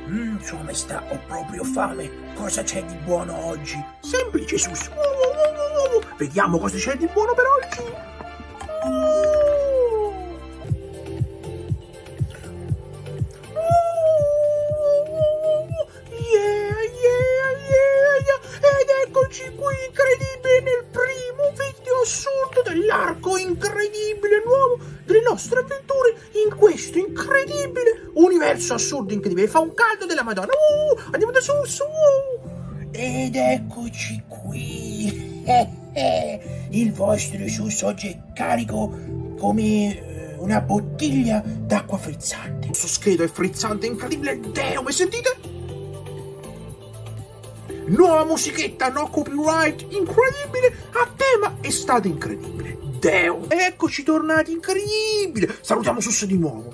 Sua Maestà, ho proprio fame. Cosa c'è di buono oggi? Semplice, Sus. Vediamo cosa c'è di buono per oggi. Ed eccoci qui, incredibile, nel primo video assurdo dell'arco incredibile nuovo delle nostre avventure in questo incredibile universo assurdo incredibile. Fa un caldo della Madonna. Andiamo da Sus. Ed eccoci qui. Il vostro Sus oggi è carico come una bottiglia d'acqua frizzante. Questo schedo è frizzante, incredibile, Deo, mi sentite? Nuova musichetta, no copyright, incredibile, a tema estate incredibile, Deo. Eccoci tornati, incredibile. Salutiamo Sus di nuovo.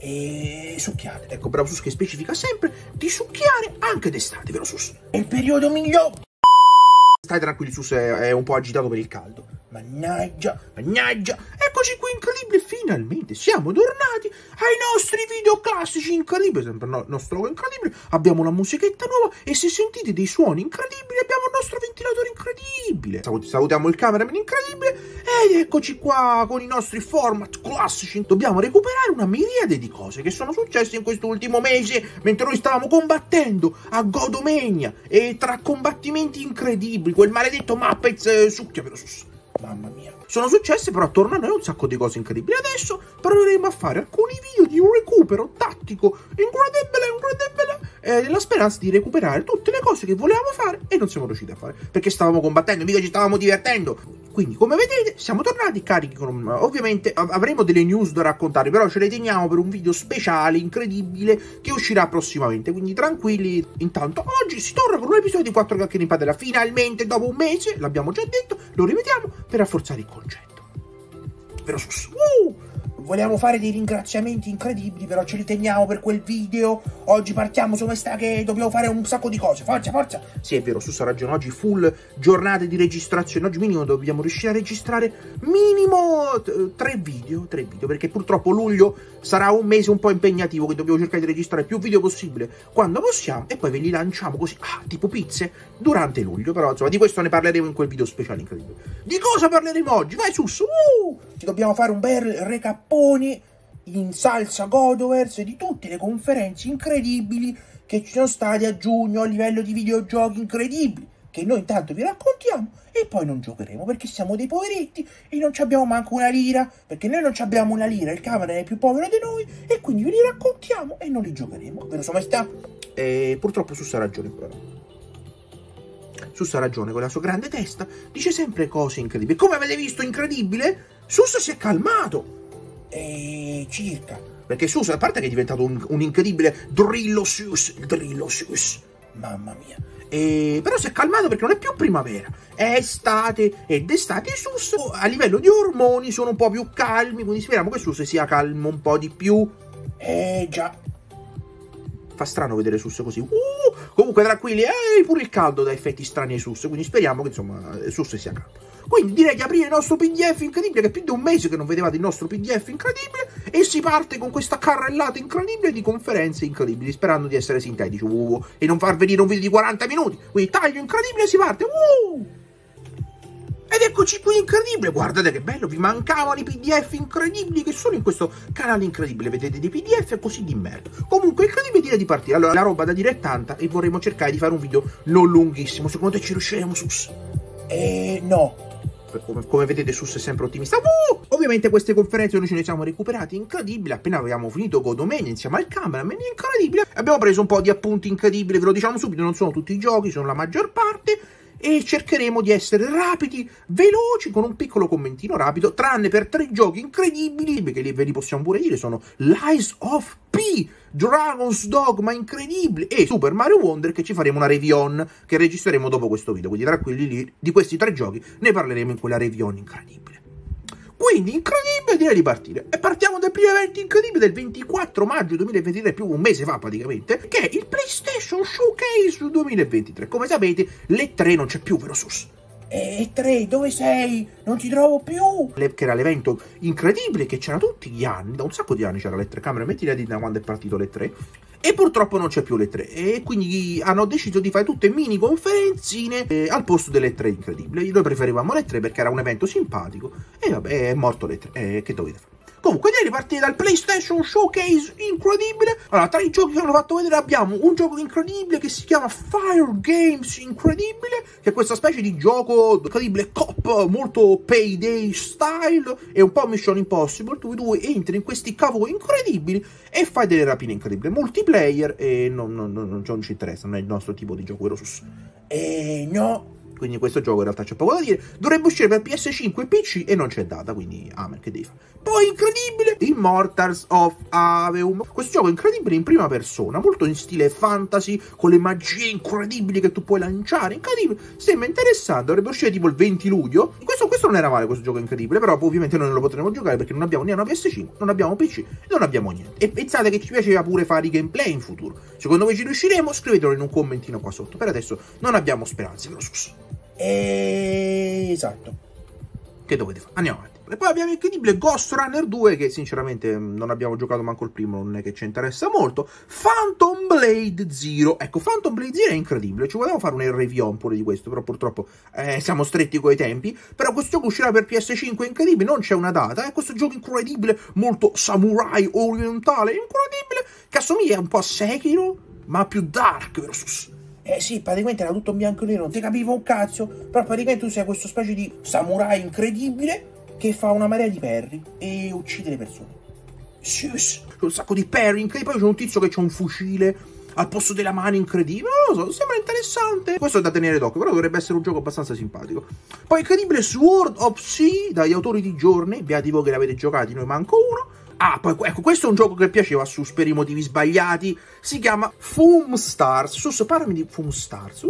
E succhiate. Ecco, bravo Sus che specifica sempre di succhiare anche d'estate, vero Sus? È il periodo migliore. Stai tranquilli, Sus è un po' agitato per il caldo. Mannaggia. Eccoci qui, incredibile, finalmente siamo tornati ai nostri video classici incredibili, sempre il nostro logo incredibile, abbiamo la musichetta nuova e se sentite dei suoni incredibili abbiamo il nostro ventilatore incredibile. Salutiamo il cameraman incredibile ed eccoci qua con i nostri format classici. Dobbiamo recuperare una miriade di cose che sono successe in questo ultimo mese mentre noi stavamo combattendo a Godomania e tra combattimenti incredibili, quel maledetto Muppets succhia, vero Sus? Mamma mia. Sono successe però attorno a noi un sacco di cose incredibili. Adesso proveremo a fare alcuni video di un recupero tattico incredibile, nella speranza di recuperare tutte le cose che volevamo fare e non siamo riusciti a fare perché stavamo combattendo, mica ci stavamo divertendo. Quindi come vedete siamo tornati carichi con ovviamente avremo delle news da raccontare, però ce le teniamo per un video speciale incredibile che uscirà prossimamente, quindi tranquilli. Intanto oggi si torna con un episodio di 4 chiacchiere in padella, finalmente dopo un mese, l'abbiamo già detto, lo rivediamo per rafforzare il concetto, vero Sus? Vogliamo fare dei ringraziamenti incredibili, però ce li teniamo per quel video. Oggi partiamo su questa che dobbiamo fare un sacco di cose. Forza. Sì, è vero, Sus ha ragione. Oggi full giornate di registrazione. Oggi minimo dobbiamo riuscire a registrare minimo 3 video, perché purtroppo luglio sarà un mese un po' impegnativo, che dobbiamo cercare di registrare più video possibile quando possiamo e poi ve li lanciamo così, tipo pizze, durante luglio. Però insomma di questo ne parleremo in quel video speciale incredibile. Di cosa parleremo oggi? Vai Sus! Ci dobbiamo fare un bel recap in salsa Godoverse di tutte le conferenze incredibili che ci sono state a giugno a livello di videogiochi incredibili, che noi intanto vi raccontiamo e poi non giocheremo perché siamo dei poveretti e non abbiamo manco una lira, perché noi non abbiamo una lira, il camera è più povero di noi e quindi ve li raccontiamo e non li giocheremo, vero Sua Maestà? Purtroppo Sus ha ragione però. Sus ha ragione, con la sua grande testa dice sempre cose incredibili. Come avete visto, incredibile, Sus si è calmato. Circa. Perché Sus, a parte che è diventato un incredibile Drillosus, mamma mia. però si è calmato perché non è più primavera, è estate, ed estate Sus a livello di ormoni sono un po' più calmi, quindi speriamo che Sus sia calmo un po' di più. Già. Fa strano vedere Sus così. Comunque tranquilli, pure il caldo dà effetti strani ai Sus, quindi speriamo che insomma Sus sia calmo. Quindi direi di aprire il nostro PDF incredibile, che è più di un mese che non vedevate il nostro PDF incredibile, e si parte con questa carrellata incredibile di conferenze incredibili, sperando di essere sintetici e non far venire un video di 40 minuti. Quindi taglio incredibile e si parte. Ed eccoci qui, incredibile, guardate che bello, vi mancavano i PDF incredibili che sono in questo canale incredibile, vedete dei PDF così di merda. Comunque incredibile, direi di partire. Allora la roba da dire è tanta e vorremmo cercare di fare un video non lunghissimo. Secondo te ci riusciremo, Sus? No. Come vedete Sus è sempre ottimista. Ovviamente queste conferenze noi ce ne siamo recuperati incredibili. Appena avevamo finito Godomania insieme al cameraman, incredibile. Abbiamo preso un po' di appunti incredibili, ve lo diciamo subito, non sono tutti i giochi, sono la maggior parte. E cercheremo di essere rapidi, veloci, con un piccolo commentino rapido, tranne per 3 giochi incredibili, che ve li possiamo pure dire, sono Lies of P, Dragon's Dogma incredibile e Super Mario Wonder, che ci faremo una review che registreremo dopo questo video, quindi tranquilli lì, di questi 3 giochi ne parleremo in quella review incredibile. Quindi incredibile, direi di partire. E partiamo dal primo evento incredibile del 24 maggio 2023, più un mese fa praticamente, che è il PlayStation Showcase 2023. Come sapete, l'E3 non c'è più, vero Sus? E3, dove sei? Non ti trovo più! Che era l'evento incredibile che c'era tutti gli anni, da un sacco di anni c'era l'E3, camera, mettila di da quando è partito l'E3, e purtroppo non c'è più l'E3, e quindi hanno deciso di fare tutte mini conferenzine al posto dell'E3 incredibile. Noi preferivamo l'E3 perché era un evento simpatico, e vabbè, è morto l'E3, che dovete fare? Comunque, direi di partire dal PlayStation Showcase incredibile. Allora, tra i giochi che hanno fatto vedere abbiamo un gioco incredibile che si chiama Fire Games Incredibile, che è questa specie di gioco incredibile cop, molto Payday style, e un po' Mission Impossible, dove entri in questi cavoli incredibili e fai delle rapine incredibili. Multiplayer, e non ci interessa, non è il nostro tipo di gioco, vero Sus? No. Quindi questo gioco in realtà c'è poco da dire. Dovrebbe uscire per PS5 e PC e non c'è data, quindi amen, che devi fare. Poi incredibile, Immortals of Aveum. Questo gioco incredibile in prima persona, molto in stile fantasy, con le magie incredibili che tu puoi lanciare, incredibile. Sembra interessante, dovrebbe uscire tipo il 20 luglio. Questo non era male, questo gioco incredibile, però ovviamente noi non lo potremo giocare perché non abbiamo né una PS5, non abbiamo PC e non abbiamo niente. E pensate che ci piaceva pure fare i gameplay in futuro. Secondo voi ci riusciremo? Scrivetelo in un commentino qua sotto. Per adesso non abbiamo speranze, vero Sus? Esatto. Che dovete fare? Andiamo avanti. E poi abbiamo incredibile Ghost Runner 2, che sinceramente non abbiamo giocato manco il primo, non è che ci interessa molto. Phantom Blade Zero. Ecco, Phantom Blade Zero è incredibile. Ci volevamo fare un review pure di questo, però purtroppo siamo stretti coi tempi. Però questo gioco uscirà per PS5, incredibile, non c'è una data. È questo gioco incredibile, molto samurai orientale, incredibile, che assomiglia un po' a Sekiro, ma più dark, vero Sus? Sì, praticamente era tutto in bianco e nero, non ti capivo un cazzo, però praticamente tu sei questo specie di samurai incredibile che fa una marea di parry e uccide le persone. C'è un sacco di parry incredibili, poi c'è un tizio che c'ha un fucile al posto della mano incredibile, non lo so, sembra interessante. Questo è da tenere d'occhio, però dovrebbe essere un gioco abbastanza simpatico. Poi incredibile Sword of Sea, dagli autori di Journey, beati voi che l'avete giocati, noi manco uno. Ah, poi ecco, questo è un gioco che piaceva a Sus per i motivi sbagliati. Si chiama Foam Stars. Sus, parlami di Foam Stars.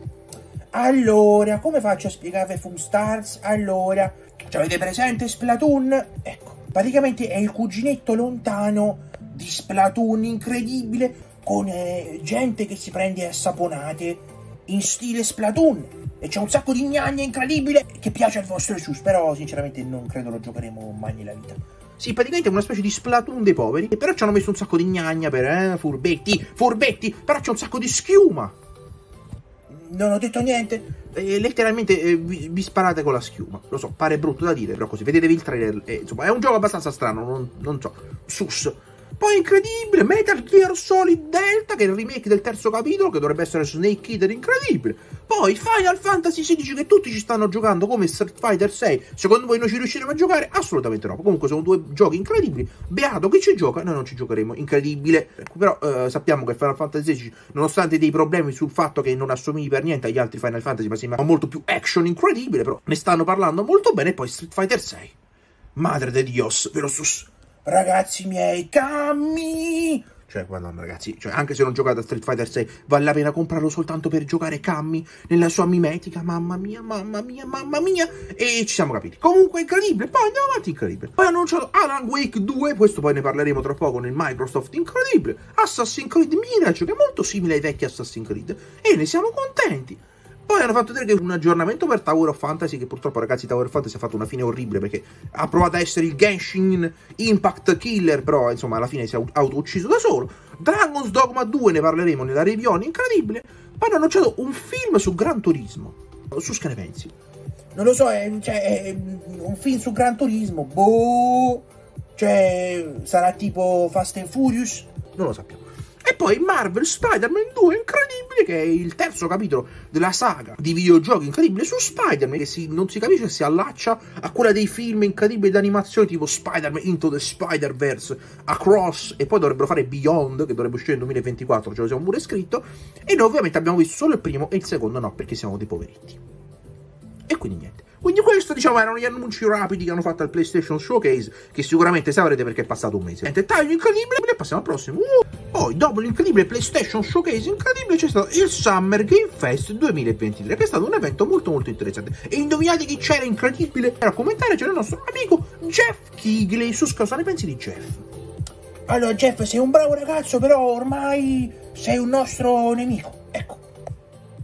Allora, come faccio a spiegare Foam Stars? Allora, avete presente Splatoon? Ecco, praticamente è il cuginetto lontano di Splatoon incredibile, con gente che si prende a saponate in stile Splatoon. E c'è un sacco di gnagna incredibile che piace al vostro Sus, però sinceramente non credo lo giocheremo mai nella vita. Sì, praticamente è una specie di Splatoon dei poveri, però ci hanno messo un sacco di gnagna per, furbetti, però c'è un sacco di schiuma. Non ho detto niente. Letteralmente vi sparate con la schiuma. Lo so, pare brutto da dire, però così. Vedetevi il trailer, insomma, è un gioco abbastanza strano, non so. Sus. Poi incredibile, Metal Gear Solid Delta, che è il remake del terzo capitolo, che dovrebbe essere Snake Eater, incredibile. Poi Final Fantasy XVI, che tutti ci stanno giocando come Street Fighter 6. Secondo voi noi ci riusciremo a giocare? Assolutamente no. Comunque sono due giochi incredibili. Beato chi ci gioca, noi non ci giocheremo, incredibile. Però sappiamo che Final Fantasy XVI, nonostante dei problemi sul fatto che non assomigli per niente agli altri Final Fantasy, ma sembra molto più action incredibile, però ne stanno parlando molto bene. E poi Street Fighter 6. Madre de Dios, vero Sus? Ragazzi miei, Cammi! Cioè, madonna ragazzi, cioè, anche se non giocate a Street Fighter 6, vale la pena comprarlo soltanto per giocare Cammi nella sua mimetica, mamma mia, e ci siamo capiti. Comunque incredibile, poi andiamo avanti, incredibile. Poi hanno annunciato Alan Wake 2, questo poi ne parleremo tra poco nel Microsoft, incredibile. Assassin's Creed Mirage, che è molto simile ai vecchi Assassin's Creed, e ne siamo contenti. Poi hanno fatto vedere che un aggiornamento per Tower of Fantasy, che purtroppo ragazzi Tower of Fantasy ha fatto una fine orribile perché ha provato a essere il Genshin Impact Killer, però insomma alla fine si è auto-ucciso da solo. Dragon's Dogma 2 ne parleremo nella review incredibile. Poi hanno annunciato un film su Gran Turismo. Su che ne pensi? Non lo so, è un film su Gran Turismo, boh, cioè sarà tipo Fast and Furious? Non lo sappiamo. E poi Marvel Spider-Man 2 incredibile, che è il terzo capitolo della saga di videogiochi incredibile su Spider-Man, che non si capisce se si allaccia a quella dei film incredibili d'animazione tipo Spider-Man Into the Spider-Verse, Across, e poi dovrebbero fare Beyond, che dovrebbe uscire nel 2024, ce lo siamo pure scritto, e noi ovviamente abbiamo visto solo il primo e il secondo no, perché siamo dei poveretti. E quindi niente. Quindi questo, diciamo, erano gli annunci rapidi che hanno fatto al PlayStation Showcase, che sicuramente saprete perché è passato un mese. Taglio incredibile, e passiamo al prossimo. Poi, dopo l'incredibile PlayStation Showcase incredibile, c'è stato il Summer Game Fest 2023, che è stato un evento molto molto interessante. E indovinate chi c'era incredibile? A commentare c'era il nostro amico Jeff Keighley. Su cosa ne pensi di Jeff? Allora, Jeff, sei un bravo ragazzo, però ormai sei un nostro nemico. Ecco.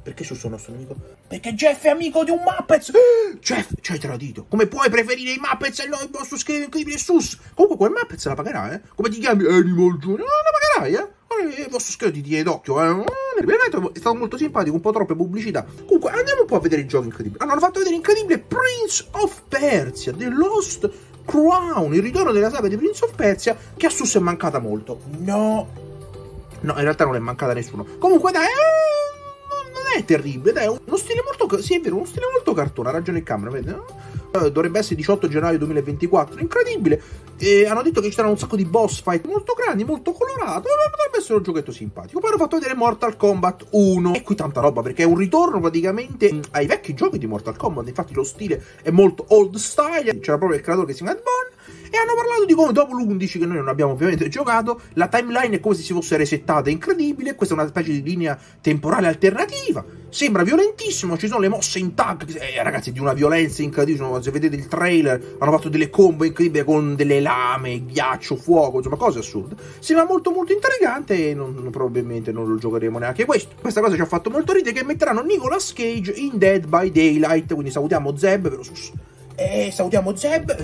Perché Sus è un nostro nemico? Perché Jeff è amico di un Muppets. Jeff, ci hai tradito. Come puoi preferire i Muppets e il vostro scheletro incredibile Sus? Comunque quel Muppets la pagherà, eh? Come ti chiami? Animal Junior? La pagherai, eh? Il vostro scheletro ti tiene d'occhio, eh? È stato molto simpatico, un po' troppe pubblicità. Comunque andiamo un po' a vedere i giochi incredibili. Hanno fatto vedere incredibile Prince of Persia, The Lost Crown, il ritorno della saga di Prince of Persia, che a Sus è mancata molto. No, in realtà non è mancata a nessuno. Comunque dai, non è terribile, dai, uno stile molto, sì è vero, uno stile molto cartone, ha ragione il camera, vedi, no? Dovrebbe essere 18 gennaio 2024, incredibile. E hanno detto che ci saranno un sacco di boss fight molto grandi, molto colorato, potrebbe essere un giochetto simpatico. Poi hanno fatto vedere Mortal Kombat 1, e qui tanta roba, perché è un ritorno praticamente ai vecchi giochi di Mortal Kombat. Infatti lo stile è molto old style, c'era proprio il creatore che si chiama Ed Boon, e hanno parlato di come dopo l'11, che noi non abbiamo ovviamente giocato, la timeline è come se si fosse resettata, incredibile. Questa è una specie di linea temporale alternativa, sembra violentissimo, ci sono le mosse in tag, ragazzi, di una violenza incredibile. Se vedete il trailer, hanno fatto delle combo incredibili con delle lame, ghiaccio, fuoco, insomma cose assurde. Sembra molto molto intrigante e probabilmente non lo giocheremo neanche questo. Questa cosa ci ha fatto molto ridere, che metteranno Nicolas Cage in Dead by Daylight, quindi salutiamo Zeb, però salutiamo Zeb.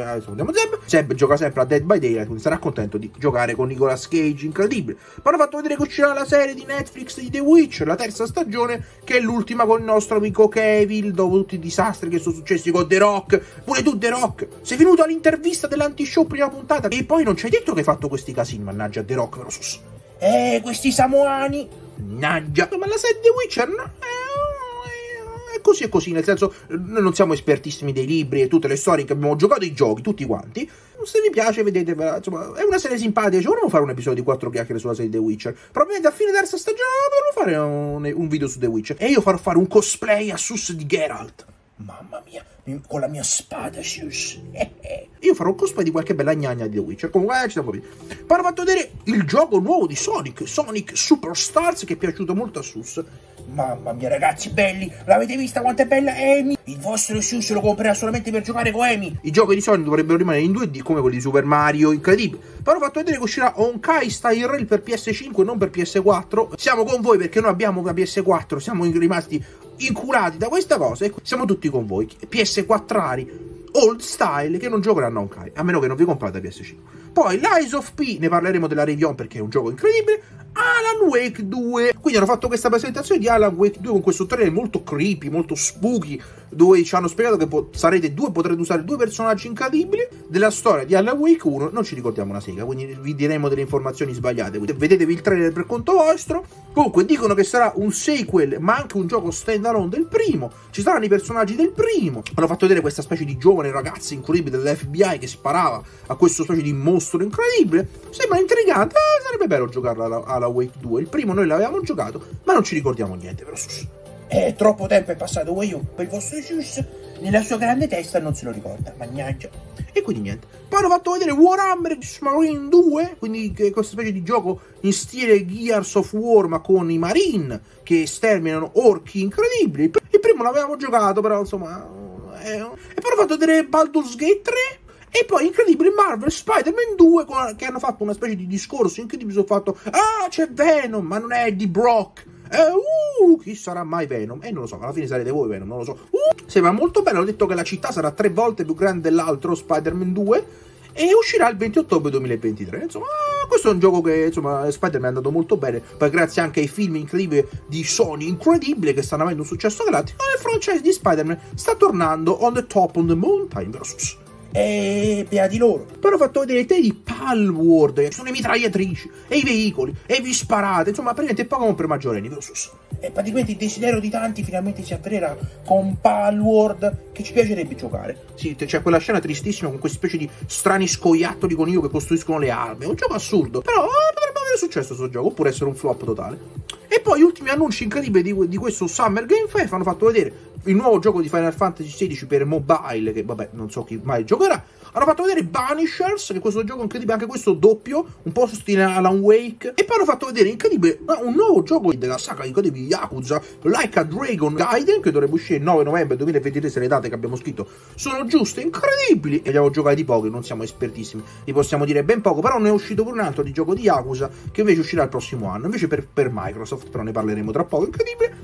Zeb gioca sempre a Dead by Daylight, quindi sarà contento di giocare con Nicolas Cage, incredibile. Poi hanno fatto vedere che uscirà la serie di Netflix di The Witcher, la terza stagione, che è l'ultima con il nostro amico Cavill, dopo tutti i disastri che sono successi con The Rock. Pure tu, The Rock, sei venuto all'intervista dell'anti-show prima puntata e poi non ci hai detto che hai fatto questi casini, mannaggia The Rock, però sus. Questi samoani. Mannaggia. Ma la serie The Witcher, no? Così e così, nel senso, noi non siamo espertissimi dei libri e tutte le storie che abbiamo giocato, i giochi, tutti quanti. Se vi piace, vedetevela, insomma, è una serie simpatica. Vorremmo fare un episodio di 4 chiacchiere sulla serie The Witcher. Probabilmente a fine terza stagione potremmo fare un video su The Witcher. E io farò fare un cosplay a Sus di Geralt. Mamma mia, con la mia spada, Sus. Io farò un cosplay di qualche bella gnagna di The Witcher. Comunque, ci siamo capiti. Poi hanno fatto vedere il gioco nuovo di Sonic Superstars, che è piaciuto molto a Sus. Mamma mia, ragazzi belli, l'avete vista quanto è bella Amy? Il vostro Sus lo comprerà solamente per giocare con Amy. I giochi di Sonic dovrebbero rimanere in 2D come quelli di Super Mario, incredibile. Poi hanno fatto vedere che uscirà Honkai Star Rail per PS5 e non per PS4. Siamo con voi perché noi abbiamo una PS4, siamo rimasti inculati da questa cosa e siamo tutti con voi. PS4ari old style che non giocheranno a Honkai, a meno che non vi comprate la PS5. Poi Lies of P, ne parleremo della review perché è un gioco incredibile. Alan Wake 2, quindi hanno fatto questa presentazione di Alan Wake 2 con questo trailer molto creepy, molto spooky, dove ci hanno spiegato che potrete usare due personaggi incredibili della storia di Alan Wake 1. Non ci ricordiamo una sega, quindi vi diremo delle informazioni sbagliate, quindi vedetevi il trailer per conto vostro. Comunque dicono che sarà un sequel ma anche un gioco stand alone del primo, ci saranno i personaggi del primo. Hanno fatto vedere questa specie di giovane ragazza incredibile dell'FBI che sparava a questo specie di mostro incredibile. Sembra intrigante, sarebbe bello giocarla alla Wake 2. Il primo noi l'avevamo giocato, ma non ci ricordiamo niente, però sus. Troppo tempo è passato, Wii U, per il vostro Sus, nella sua grande testa non se lo ricorda, mannaggia. E quindi niente. Poi hanno fatto vedere Warhammer Marine 2, quindi questa specie di gioco in stile Gears of War, ma con i Marine che sterminano orchi incredibili. Il primo l'avevamo giocato, però insomma. E poi hanno fatto vedere Baldur's Gate 3. E poi incredibile Marvel Spider-Man 2, che hanno fatto una specie di discorso incredibile sul fatto: ah, c'è Venom, ma non è Eddie Brock. Chi sarà mai Venom? Non lo so, alla fine sarete voi Venom, non lo so. Sembra molto bello, hanno detto che la città sarà 3 volte più grande dell'altro Spider-Man 2 e uscirà il 20 ottobre 2023. Insomma, questo è un gioco che, insomma, Spider-Man è andato molto bene, poi grazie anche ai film incredibili di Sony, incredibile, che stanno avendo un successo galattico. Il franchise di Spider-Man sta tornando on the top of the mountain versus. Beati loro. Poi hanno fatto vedere te di Palworld, che sono le mitragliatrici e i veicoli, e vi sparate, insomma, praticamente è Pokémon per maggiorenni, versus. E praticamente il desiderio di tanti finalmente si avvererà con Palworld, che ci piacerebbe giocare. Sì, c'è quella scena tristissima con queste specie di strani scoiattoli con io che costruiscono le armi. È un gioco assurdo, però potrebbe avere successo questo gioco, oppure essere un flop totale. E poi gli ultimi annunci incredibili di questo Summer Game Fest hanno fatto vedere il nuovo gioco di Final Fantasy XVI per mobile, che vabbè, non so chi mai giocherà. Hanno fatto vedere Banishers, che è questo gioco incredibile, anche questo doppio, un po' su stile Alan Wake. E poi hanno fatto vedere incredibile un nuovo gioco della saga incredibile Yakuza, Like a Dragon Gaiden, che dovrebbe uscire il 9 novembre 2023, se le date che abbiamo scritto sono giuste, incredibili. E abbiamo giocato di poco, non siamo espertissimi, vi possiamo dire ben poco, però ne è uscito pure un altro di gioco di Yakuza, che invece uscirà il prossimo anno, invece per Microsoft, però ne parleremo tra poco, incredibile.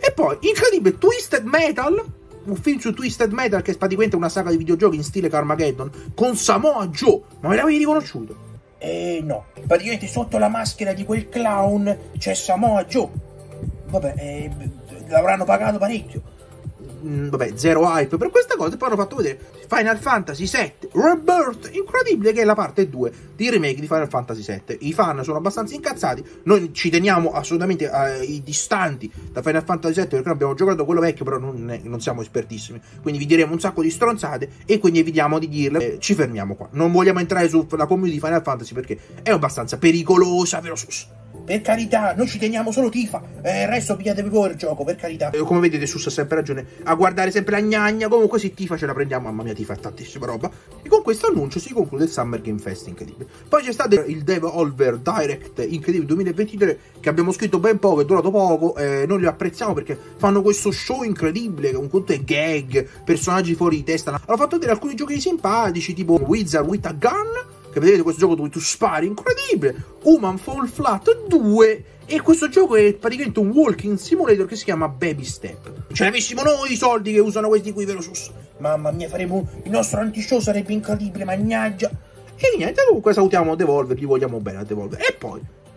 E poi, incredibile, Twisted Metal, un film su Twisted Metal che è praticamente una saga di videogiochi in stile Carmageddon, con Samoa Joe. Ma me l'avevi riconosciuto? No, praticamente sotto la maschera di quel clown c'è Samoa Joe. Vabbè, l'avranno pagato parecchio. Vabbè, zero hype per questa cosa. E poi hanno fatto vedere Final Fantasy VII Rebirth, incredibile, che è la parte 2 di remake di Final Fantasy VII. I fan sono abbastanza incazzati, noi ci teniamo assolutamente ai distanti da Final Fantasy VII perché noi abbiamo giocato quello vecchio, però non siamo espertissimi, quindi vi diremo un sacco di stronzate e quindi evitiamo di dirle. Ci fermiamo qua, non vogliamo entrare sulla community di Final Fantasy perché è abbastanza pericolosa, vero sus? Per carità, noi ci teniamo solo Tifa, il resto pigliatevi voi il gioco, per carità. Come vedete, Sus ha sempre ragione a guardare sempre la gnagna. Comunque sì, Tifa ce la prendiamo, mamma mia, Tifa è tantissima roba. E con questo annuncio si conclude il Summer Game Fest incredibile. Poi c'è stato il Devolver Direct incredibile 2023 che abbiamo scritto ben poco, è durato poco, noi li apprezziamo perché fanno questo show incredibile, che un conto è gag, personaggi fuori di testa. Hanno fatto vedere alcuni giochi simpatici tipo Wizard with a Gun, che vedete questo gioco dove tu spari, incredibile, Human Fall Flat 2, e questo gioco è praticamente un walking simulator che si chiama Baby Step. Ce ne avessimo noi i soldi che usano questi qui, vero sus? Mamma mia, faremo il nostro anti-show, sarebbe incredibile, mannaggia. E niente, comunque salutiamo Devolver, gli vogliamo bene a Devolver. E poi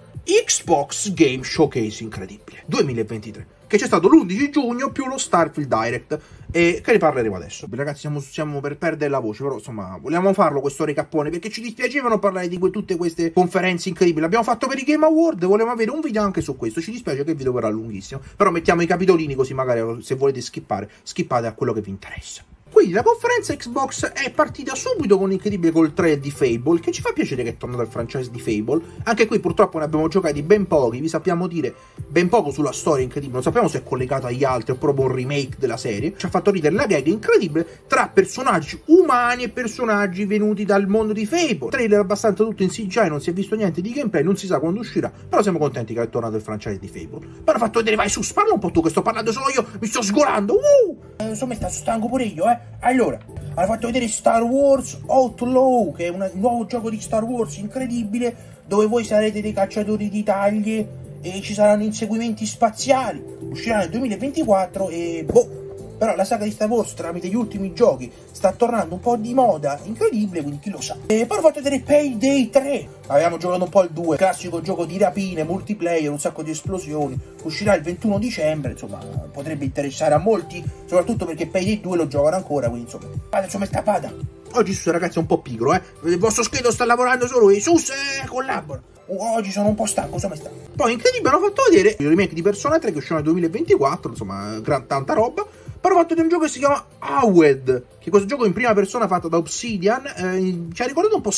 Xbox Game Showcase incredibile 2023, che c'è stato l'11 giugno più lo Starfield Direct, e che ne parleremo adesso. Ragazzi, siamo per perdere la voce, però insomma volevamo farlo questo recappone perché ci dispiaceva non parlare di tutte queste conferenze incredibili. L'abbiamo fatto per i Game Award, volevamo avere un video anche su questo. Ci dispiace che il video verrà lunghissimo, però mettiamo i capitolini così magari se volete skippate a quello che vi interessa. Quindi la conferenza Xbox è partita subito con incredibile col 3 di Fable, che ci fa piacere che è tornato al franchise di Fable. Anche qui purtroppo ne abbiamo giocati ben pochi, vi sappiamo dire ben poco sulla storia incredibile, non sappiamo se è collegato agli altri o proprio un remake della serie. Ci ha fatto ridere la gag incredibile tra personaggi umani e personaggi venuti dal mondo di Fable. Trailer abbastanza tutto in CGI, non si è visto niente di gameplay, non si sa quando uscirà, però siamo contenti che è tornato il franchise di Fable. Poi hanno fatto vedere, vai su, parla un po' tu che sto parlando solo io, mi sto sgolando. Insomma, sto stanco pure io, Allora, hanno fatto vedere Star Wars Outlaw, che è un nuovo gioco di Star Wars incredibile, dove voi sarete dei cacciatori di taglie e ci saranno inseguimenti spaziali. Uscirà nel 2024 e boh. Però la saga di Star Wars tramite gli ultimi giochi sta tornando un po' di moda, incredibile, quindi chi lo sa. E poi ho fatto vedere Payday 3. Avevamo giocato un po' il 2, classico gioco di rapine, multiplayer, un sacco di esplosioni. Uscirà il 21 dicembre, insomma, potrebbe interessare a molti, soprattutto perché Payday 2 lo giocano ancora, quindi insomma, è scappata. Oggi Sus ragazzi è un po' pigro, il vostro schedo sta lavorando solo e Sus collabora. Oggi sono un po' stanco, insomma sta. Poi incredibile hanno fatto vedere il remake di Persona 3 che uscirà nel 2024, insomma, tanta roba. Poi hanno fatto vedere un gioco che si chiama Awed, che è questo gioco in prima persona fatto da Obsidian, ci ha ricordato un po'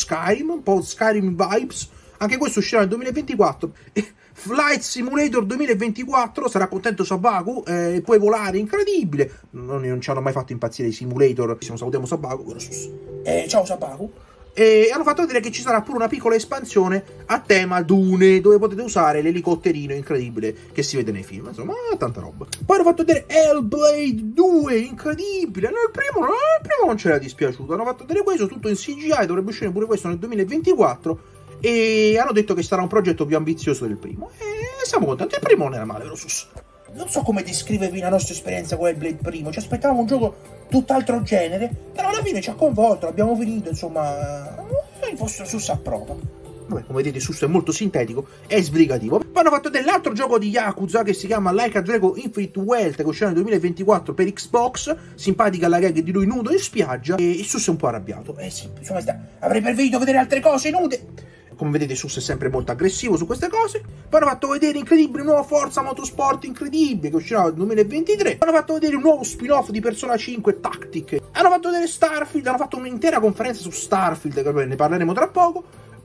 Skyrim vibes. Anche questo uscirà nel 2024. Flight Simulator 2024, sarà contento Sabaku, puoi volare, incredibile. Non ci hanno mai fatto impazzire i simulator. Salutiamo Sabaku. Ciao Sabaku. E hanno fatto vedere che ci sarà pure una piccola espansione a tema Dune, dove potete usare l'elicotterino incredibile che si vede nei film. Insomma, tanta roba. Poi hanno fatto vedere Hellblade 2, incredibile. Il primo non c'era dispiaciuto. Hanno fatto vedere questo tutto in CGI, dovrebbe uscire pure questo nel 2024. E hanno detto che sarà un progetto più ambizioso del primo. E siamo contenti. Il primo non era male, vero Sus? Non so come descrivervi la nostra esperienza con Hellblade primo. Ci aspettavamo un gioco tutt'altro genere, però alla fine ci ha coinvolto, l'abbiamo finito, insomma, il vostro Sus approva. Vabbè, come vedete Sus è molto sintetico e sbrigativo. Poi hanno fatto dell'altro gioco di Yakuza che si chiama Like a Dragon Infinite Wealth, che uscirà nel 2024 per Xbox. Simpatica la gag di lui nudo in spiaggia, e Sus è un po' arrabbiato. Sì, insomma, avrei preferito vedere altre cose nude. Come vedete Sus è sempre molto aggressivo su queste cose. Poi hanno fatto vedere incredibile nuova Forza Motorsport incredibile che uscirà nel 2023. Hanno fatto vedere un nuovo spin-off di Persona 5 Tactic. Hanno fatto vedere Starfield, hanno fatto un'intera conferenza su Starfield, che ne parleremo tra poco.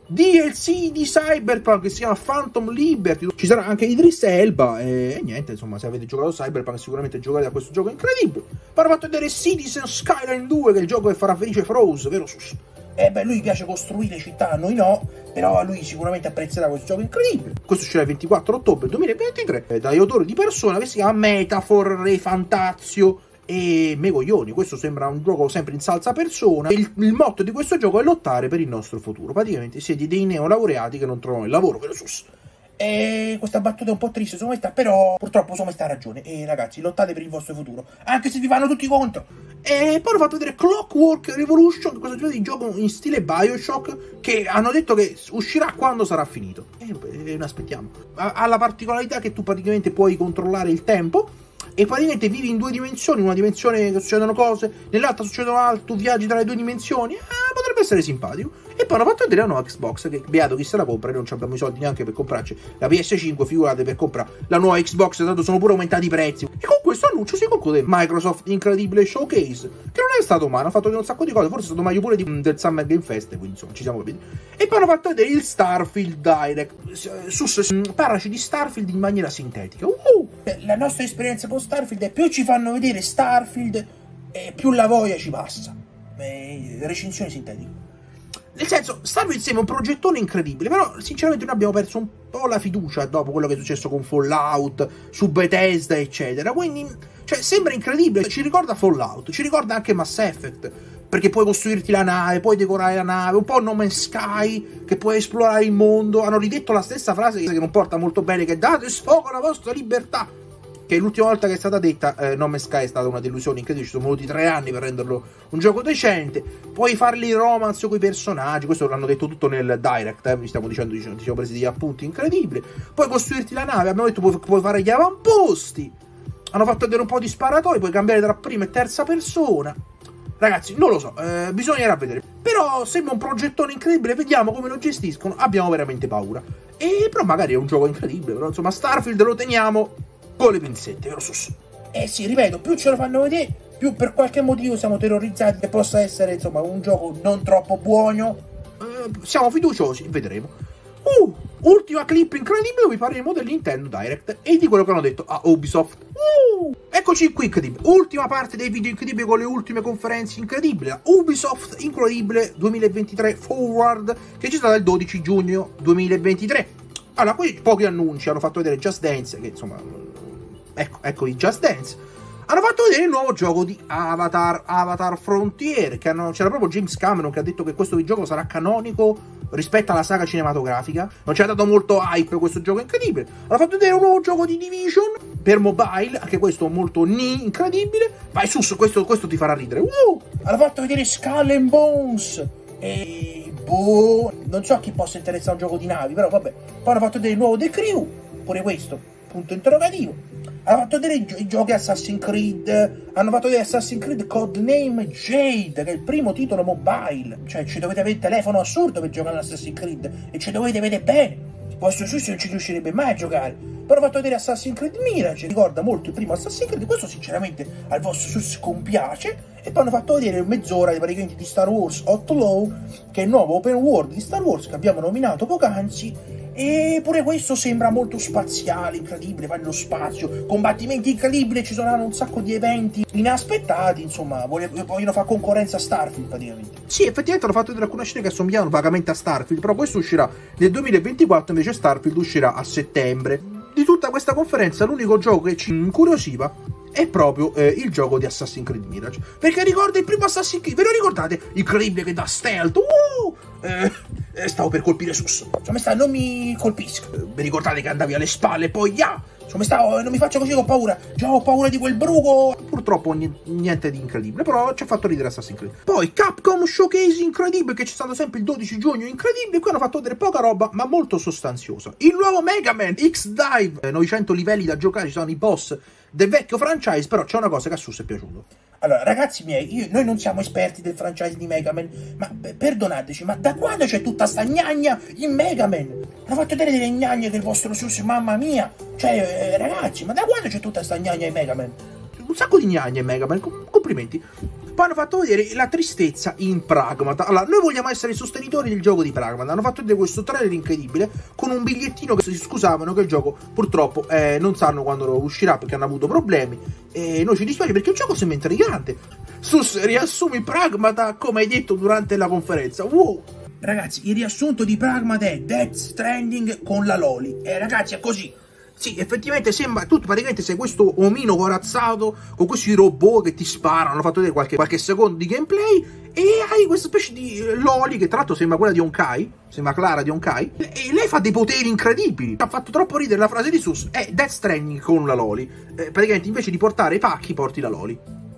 DLC di Cyberpunk che si chiama Phantom Liberty. Ci sarà anche Idris Elba e niente, insomma, se avete giocato a Cyberpunk sicuramente giocate a questo gioco incredibile. Poi hanno fatto vedere Citizen Skyline 2, che è il gioco che farà felice Froze, vero Sus? Lui piace costruire città, a noi no, però a lui sicuramente apprezzerà questo gioco incredibile. Questo uscirà il 24 ottobre 2023 dagli autori di Persona, che si chiama Metafor, Re Fantazio e Megoglioni. Questo sembra un gioco sempre in salsa Persona. Il motto di questo gioco è lottare per il nostro futuro. Praticamente siete dei neolaureati che non trovano il lavoro, vero Sus? E questa battuta è un po' triste su Maestà, però purtroppo su Maestà ha ragione. E ragazzi, lottate per il vostro futuro, anche se vi fanno tutti contro. E poi hanno fatto vedere Clockwork Revolution, questo genere di gioco in stile Bioshock, che hanno detto che uscirà quando sarà finito. E ne aspettiamo. Ha la particolarità che tu praticamente puoi controllare il tempo e praticamente vivi in due dimensioni, in una dimensione che succedono cose, nell'altra succedono altro, tu viaggi tra le due dimensioni. Potrebbe essere simpatico. E poi hanno fatto vedere la nuova Xbox, che beato chi se la compra, noi non abbiamo i soldi neanche per comprarci la PS5, figurate per comprare la nuova Xbox, tanto sono pure aumentati i prezzi. E con questo annuncio si conclude Microsoft incredibile showcase, che non è stato male, hanno fatto vedere un sacco di cose, forse è stato meglio pure del Summer Game Fest, quindi insomma ci siamo capiti. E poi hanno fatto vedere il Starfield Direct. Parlaci di Starfield in maniera sintetica. La nostra esperienza con Starfield è più ci fanno vedere Starfield e più la voglia ci passa. Recensione sintetica. Nel senso, Starfield sembra un progettone incredibile, però sinceramente noi abbiamo perso un po' la fiducia dopo quello che è successo con Fallout, su Bethesda, eccetera. Quindi, cioè, sembra incredibile. Ci ricorda Fallout, ci ricorda anche Mass Effect, perché puoi costruirti la nave, puoi decorare la nave, un po' No Man's Sky, che puoi esplorare il mondo. Hanno ridetto la stessa frase che non porta molto bene, che date sfogo alla vostra libertà. Che l'ultima volta che è stata detta No Man's Sky è stata una delusione incredibile, ci sono voluti 3 anni per renderlo un gioco decente. Puoi farli romance con i personaggi, questo l'hanno detto tutto nel Direct, vi stiamo dicendo, ci siamo presi degli appunti incredibili. Puoi costruirti la nave, abbiamo detto puoi fare gli avamposti, hanno fatto vedere un po' di sparatori, puoi cambiare tra prima e terza persona. Ragazzi, non lo so, bisognerà vedere. Però sembra un progettone incredibile, vediamo come lo gestiscono, abbiamo veramente paura. E però magari è un gioco incredibile, però insomma Starfield lo teniamo con le pinzette, vero Sus? Sì, ripeto, più ce lo fanno vedere, più per qualche motivo siamo terrorizzati che possa essere, insomma, un gioco non troppo buono. Siamo fiduciosi, vedremo. Ultima clip incredibile, vi parleremo del Nintendo Direct e di quello che hanno detto a Ubisoft. Eccoci qui, incredibile. Ultima parte dei video incredibili con le ultime conferenze incredibili. La Ubisoft Incredibile 2023 Forward, che ci sarà il 12 giugno 2023. Allora, qui pochi annunci, hanno fatto vedere Just Dance, che insomma... Ecco i Just Dance. Hanno fatto vedere il nuovo gioco di Avatar Frontier, che c'era proprio James Cameron che ha detto che questo gioco sarà canonico rispetto alla saga cinematografica. Non ci ha dato molto hype questo gioco incredibile. Hanno fatto vedere un nuovo gioco di Division per mobile, anche questo molto incredibile. Vai Sus, questo ti farà ridere. Hanno fatto vedere Skull and Bones e non so a chi possa interessare un gioco di navi, però vabbè. Poi hanno fatto vedere il nuovo The Crew, pure questo, punto interrogativo. Hanno fatto vedere i giochi Assassin's Creed, hanno fatto vedere Assassin's Creed Codename Jade, che è il primo titolo mobile, cioè ci dovete avere il telefono assurdo per giocare all'Assassin's Creed e ci dovete vedere bene, il vostro Sus non ci riuscirebbe mai a giocare. Però hanno fatto vedere Assassin's Creed Mirage, ricorda molto il primo Assassin's Creed, questo sinceramente al vostro Sus compiace. E poi hanno fatto vedere mezz'ora praticamente di Star Wars Outlaw, che è il nuovo open world di Star Wars che abbiamo nominato poc'anzi. E pure questo sembra molto spaziale, incredibile, va nello spazio, combattimenti incredibili, ci saranno un sacco di eventi inaspettati, insomma, vogliono fare concorrenza a Starfield praticamente. Sì, effettivamente hanno fatto vedere alcune scene che assomigliano vagamente a Starfield, però questo uscirà nel 2024, invece Starfield uscirà a settembre. Di tutta questa conferenza l'unico gioco che ci incuriosiva è proprio il gioco di Assassin's Creed Mirage, perché ricorda il primo Assassin's Creed, ve lo ricordate? Incredibile che da stealth, stavo per colpire Sus, insomma non mi colpisca, vi ricordate che andavi alle spalle e poi insomma non mi faccio così, ho paura, già ho paura di quel bruco. Purtroppo niente di incredibile, però ci ha fatto ridere Assassin's Creed. Poi Capcom Showcase incredibile, che c'è stato sempre il 12 giugno, incredibile. Qui hanno fatto vedere poca roba ma molto sostanziosa. Il nuovo Mega Man X-Dive, 900 livelli da giocare, ci sono i boss del vecchio franchise, però c'è una cosa che a Sus è piaciuto. Allora, ragazzi miei, noi non siamo esperti del franchise di Mega Man, ma perdonateci, ma da quando c'è tutta sta gnagna in Mega Man? Hanno fatto vedere delle gnagne del vostro Sus, mamma mia! Cioè, ragazzi, ma da quando c'è tutta sta gnagna in Mega Man? Un sacco di gnagne in Mega Man, complimenti. Poi hanno fatto vedere la tristezza in Pragmata. Allora, noi vogliamo essere i sostenitori del gioco di Pragmata. Hanno fatto vedere questo trailer incredibile con un bigliettino che si scusavano che il gioco purtroppo non sanno quando uscirà perché hanno avuto problemi. E noi ci dispiace perché il gioco sembra intrigante. Sus, riassumi Pragmata come hai detto durante la conferenza. Ragazzi, il riassunto di Pragmata è Death Stranding con la Loli. Ragazzi, è così. Sì, effettivamente sembra, tu praticamente sei questo omino corazzato con questi robot che ti sparano, hanno fatto vedere qualche secondo di gameplay e hai questa specie di Loli che tra l'altro sembra quella di Honkai, sembra Clara di Honkai, e lei fa dei poteri incredibili. Ha fatto troppo ridere la frase di Sus, è Death Stranding con la Loli, praticamente invece di portare i pacchi porti la Loli.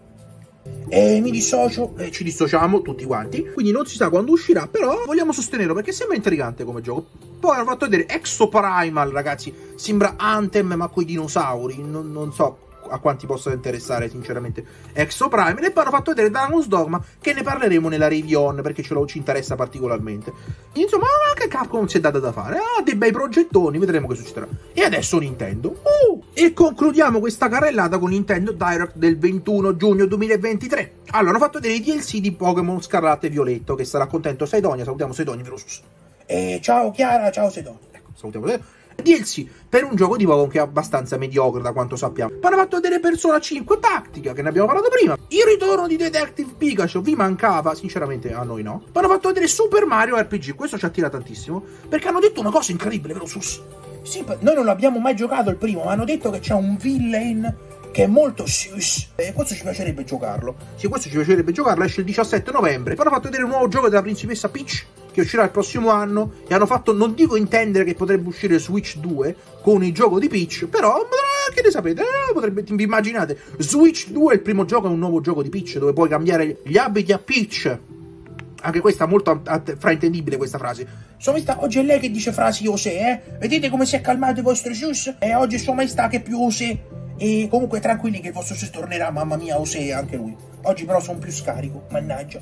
Mi dissocio. Ci dissociamo tutti quanti, quindi non si sa quando uscirà, però vogliamo sostenerlo perché sembra intrigante come gioco. Poi hanno fatto vedere Exoprimal, ragazzi, sembra Anthem ma coi dinosauri, non so a quanti possa interessare sinceramente Exoprimal, e poi hanno fatto vedere Dragon's Dogma, che ne parleremo nella review perché ci interessa particolarmente. Insomma, anche Capcom non si è data da fare, ha dei bei progettoni, vedremo che succederà. E adesso Nintendo. E concludiamo questa carrellata con Nintendo Direct del 21 giugno 2023. Allora, hanno fatto vedere i DLC di Pokémon Scarlatto e Violetto, che sarà contento Saidonia. Salutiamo Saidonia, vero Sus? Ciao Chiara, ciao Sedonia. Ecco, salutiamo DLC per un gioco di Pokémon che è abbastanza mediocre da quanto sappiamo. Poi hanno fatto vedere Persona 5 Tactica, che ne abbiamo parlato prima. Il ritorno di Detective Pikachu vi mancava, sinceramente a noi no. Poi hanno fatto vedere Super Mario RPG, questo ci attira tantissimo perché hanno detto una cosa incredibile, vero Sus? Sì, noi non abbiamo mai giocato il primo, ma hanno detto che c'è un villain che è molto sus, e questo ci piacerebbe giocarlo. Sì, questo ci piacerebbe giocarlo, esce il 17 novembre. Poi hanno fatto vedere un nuovo gioco della principessa Peach, che uscirà il prossimo anno, e hanno fatto, non dico intendere che potrebbe uscire Switch 2 con il gioco di Peach, però che ne sapete, vi immaginate, Switch 2 il primo gioco è un nuovo gioco di Peach, dove puoi cambiare gli abiti a Peach. Anche questa è molto fraintendibile questa frase. Sua Maestà, oggi è lei che dice frasi osè, Vedete come si è calmato il vostro sus? E oggi è Sua Maestà che è più osè. E comunque tranquilli che il vostro sus tornerà, mamma mia, osè anche lui. Oggi però sono più scarico, mannaggia.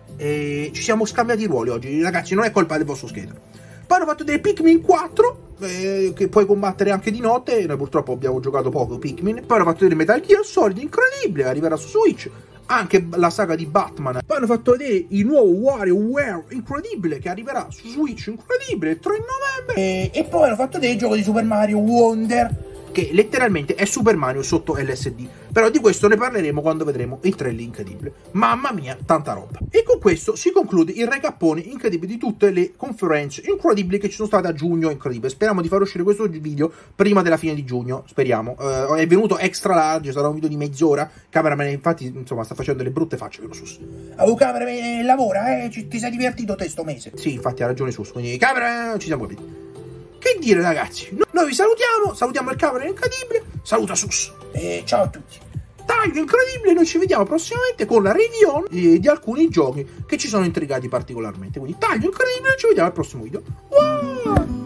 Ci siamo scambiati i ruoli oggi, ragazzi, non è colpa del vostro skater. Poi hanno fatto dei Pikmin 4, che puoi combattere anche di notte. Noi purtroppo abbiamo giocato poco Pikmin. Poi hanno fatto vedere Metal Gear Solid, incredibile, arriverà su Switch. Anche la saga di Batman. Poi hanno fatto vedere il nuovo WarioWare, incredibile, che arriverà su Switch, incredibile, il 3 novembre. E poi hanno fatto vedere il gioco di Super Mario Wonder, che letteralmente è Super Mario sotto LSD. Però di questo ne parleremo quando vedremo il trailer incredibile. Mamma mia, tanta roba. E con questo si conclude il recappone incredibile di tutte le conferenze incredibili che ci sono state a giugno. Incredibile. Speriamo di far uscire questo video prima della fine di giugno. Speriamo. È venuto extra large, sarà un video di mezz'ora. Cameraman infatti, insomma, sta facendo delle brutte facce, vero Sus? Cameraman lavora, ti sei divertito te sto mese? Sì, infatti ha ragione Sus. Quindi Cameraman ci siamo capiti. Che dire ragazzi, noi vi salutiamo il Camera incredibile, saluta Sus. Ciao a tutti. Taglio incredibile, noi ci vediamo prossimamente con la review di alcuni giochi che ci sono intrigati particolarmente. Quindi taglio incredibile, ci vediamo al prossimo video. Wow!